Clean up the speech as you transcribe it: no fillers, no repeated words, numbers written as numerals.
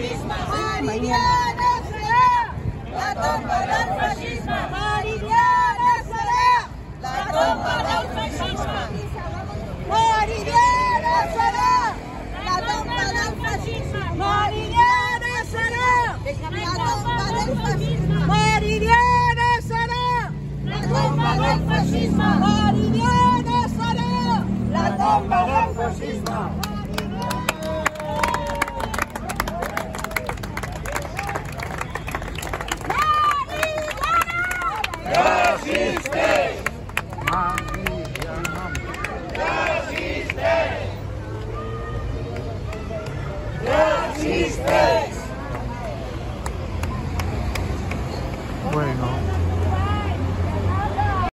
Maridiana será la tumba del fascismo. Maridiana será la tumba del fascismo. Maridiana será la tumba del fascismo. Maridiana será la tumba del fascismo. Maridiana será la tumba del fascismo. Maridiana será la tumba del fascismo. Bueno.